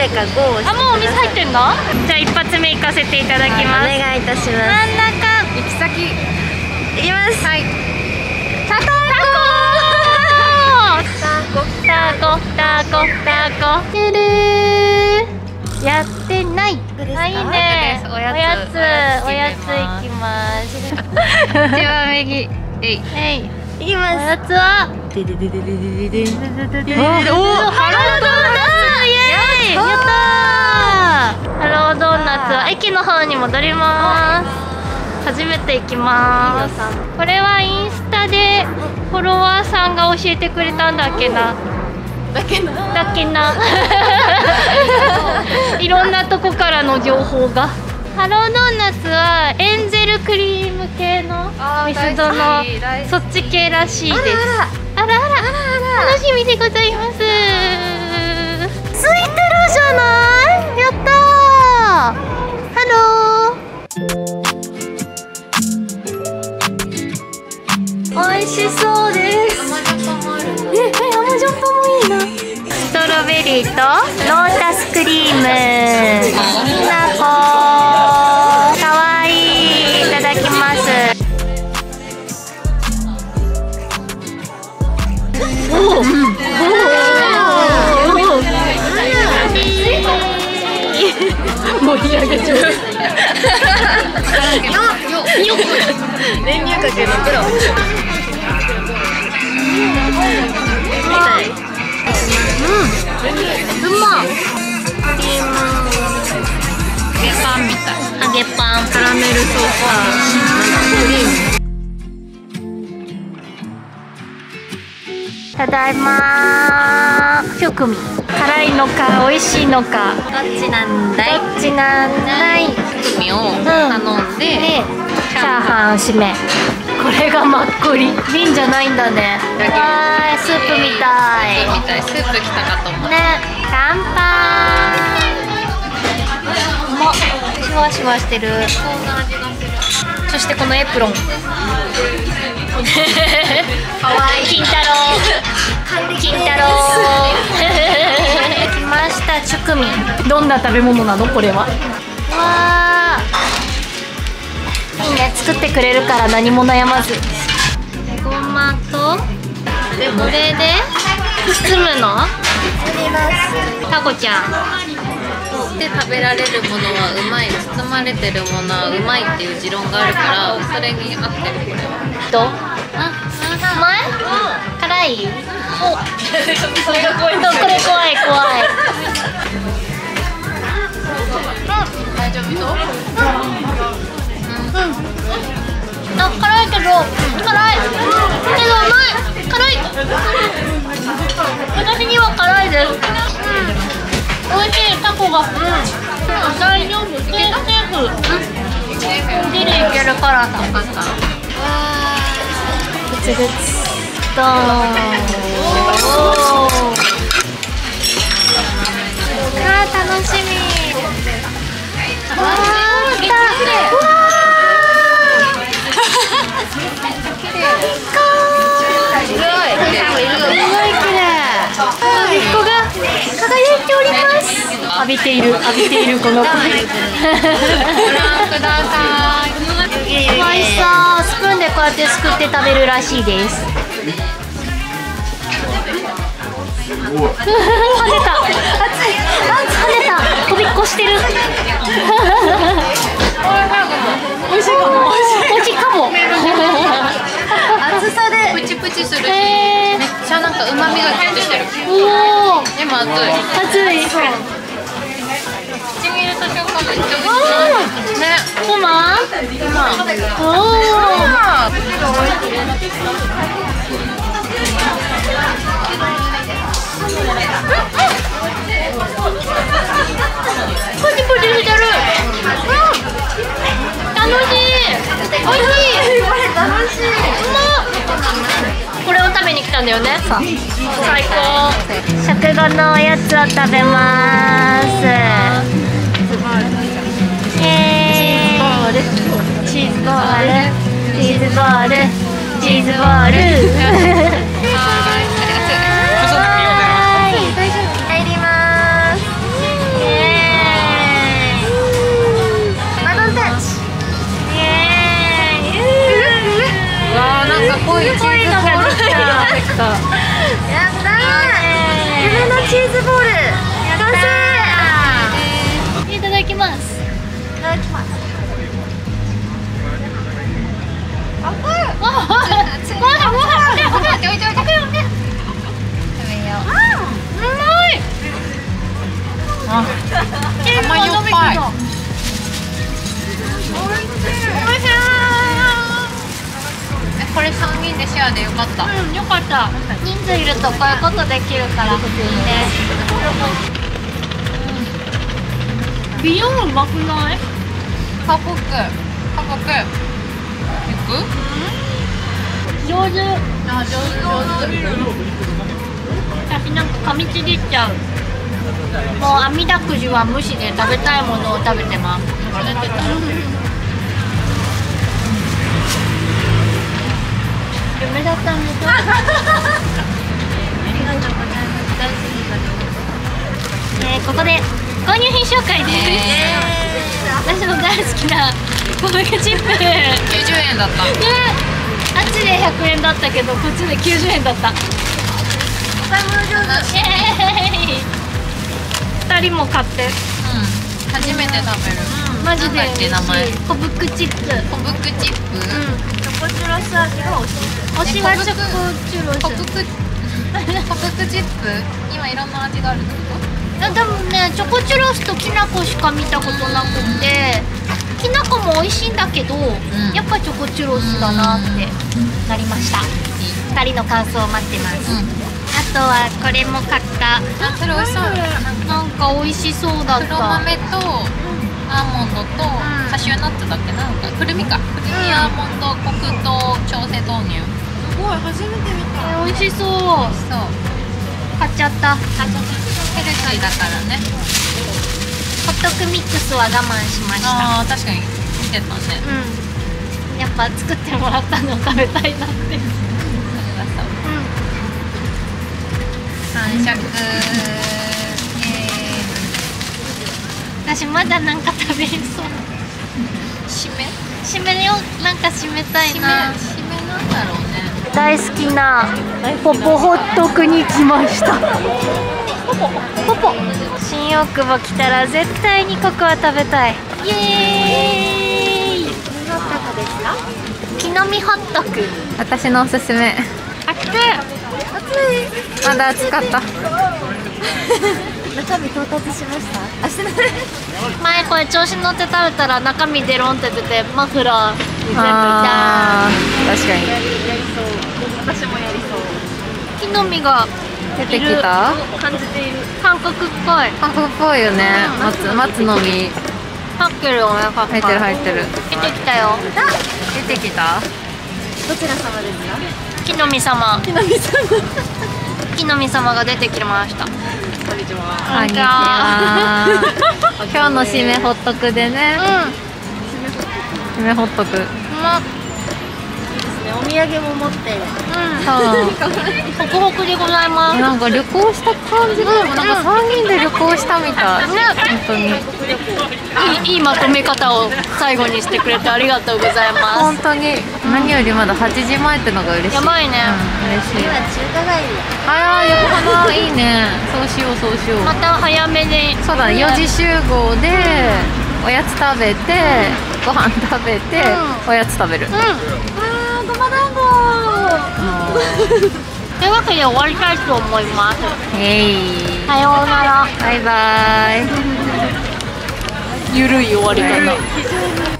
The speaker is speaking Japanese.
れか5を押してください。 あ、もうお水入ってんの？じゃあ一発目行かせていただきます。 お願いいたします。 真ん中行き先いきます。 はい。 タコてるー。やってない。あ、いいね。おやつ行きます。 では右。えい。 はい。 いきます。 おやつはでででででででで。 ハロードーナツ。イエーイ。やったー。ハロードーナツは駅の方に戻ります。初めて行きます。これはインスタでフォロワーさんが教えてくれたんだっけな。いろんなとこからの情報が。ハロードーナツはエンゼルクリーム系のミスドのそっち系らしいです。あら楽しみでございます。ついてるじゃない。やったー。ハロー。美味しそうです。甘じょっぱもいいな。ストロベリーとロータスクリーム。きなこ。かわいい。いただきます。盛り上げちゃう。練乳かけのプロ。うま。 揚げパンみたい。 揚げパン。 カラメルソースクリーム。 ただいまー。1組。辛いのか美味しいのか。 どっちなんだい。 どっちなんだい。 組を頼んで、 チャーハン締め。これがマッコリ。瓶じゃないんだね。わーい、スープみたい。 スープきたかと思う。 ね、乾杯。うまっ。シュワシュワしてる。そしてこのエプロン。かわいい。金太郎。金太郎。来ました、チュクミ。どんな食べ物なのこれは。わー。いいね、作ってくれるから何も悩まず。ごまと。これで包むの？タコちゃん。 で食べられるものはうまい、包まれてるものはうまいっていう持論があるからそれに合ってる。これはどう？うまい？辛い？おそれが怖い。これ怖い。 大丈夫？ あ、辛いけどうまい。辛い。私には辛いです。美味しい。タコが。大丈夫。セーフ。ギリいける辛さ。グツグツ。ドーン。楽しみ。浴びているこの子。ご覧ください。 美味しそう。スプーンでこうやってすくって食べるらしいです。跳ねた。飛び越してる。美味しいかも。 厚さでプチプチするし、めっちゃなんか旨味がギュッとしてる。 おお。 でも熱い。口に入れた瞬間めっちゃ美味しい。ね。 トマ？ポチポチしてる。楽しい。美味しい。 楽しい。 これを食べに来たんだよね。最高。食後のおやつを食べます。チーズボール。 入ります。 いのができた。 やったー。夢のチーズボール完成。 いただきます。 いただきます。 甘よっぱい。これ3人でシェアでよかった。 うん、よかった。人数いるとこういうことできるからいいね。ビヨンうまくない？ 韓国。いく？ 上手。 あ、上手。 私なんか噛みちぎっちゃう。もうあみだくじは無視で食べたいものを食べてます。夢だったんです。ありがとうございます。大好き。ここで購入品紹介です。私の大好きなポテトチップ。 90円だった。 あっちで100円だったけどこっちで90円だった。お買い物上手。2人も買って。 初めて食べる。 マジでなんだっけ名前。 コブクチップ。 コブクチップ。 チョコチュロス味が推しはチョコチュロス。 コブクチップ。今いろんな味があるってこと？ でもね、チョコチュロスときな粉しか見たことなくて、きな粉も美味しいんだけど、やっぱチョコチュロスだなってなりました。2人の感想を待ってます。あとはこれも買った。 あ、それ美味しそう。 なんか美味しそうだった。 黒豆とアーモンドとカシューナッツだっけ、なんかくるみか。くるみアーモンドコクと調整豆乳。 すごい初めて見た。 美味しそう。 そう。 買っちゃった。 ヘルシーだからね。 ホットクミックスは我慢しました。 ああ、確かに見てたね。 やっぱ作ってもらったの食べたいなって。 完食。 私まだなんか食べれそう。締めよう、なんか締めたいな。 締めなんだろうね。 大好きなポポホットクに来ました。ポポ新大久保来たら絶対にここは食べたい。イエーイ。木の実ホットク。 私のおすすめ。 熱い。 まだ暑かった。 中身到達しました？してない。 前これ調子乗って食べたら中身デロンって出てマフラーに全部いた。 確かに。 やりそう。私もやりそう。 木の実が出てきた？ 感じている。韓国っぽい。 韓国っぽいよね。松の実。 入ってるよね。 入ってる入ってる。 出てきたよ。 出てきた？ どちら様ですか？ 木の実様。 木の実様。 木の実様が出てきました。 こんにちは。 こんにちは。今日の締めホットクでね。締めホットク。 お土産も持って。 そう。 ホクホクでございます。 なんか旅行した感じが、なんか3人で旅行したみたい。本当に。 いいまとめ方を最後にしてくれてありがとうございます。 本当に何よりまだ8時前ってのが嬉しい。 やばいね。 嬉しい。 今中華街。 ああ、横浜いいね。そうしようそうしよう。 また早めに。 そうだね。4時集合でおやつ食べて、ご飯食べて、おやつ食べる。 ごま団子。 というわけで終わりたいと思います。さようなら。 バイバイ。 ゆるい終わり方。 非常に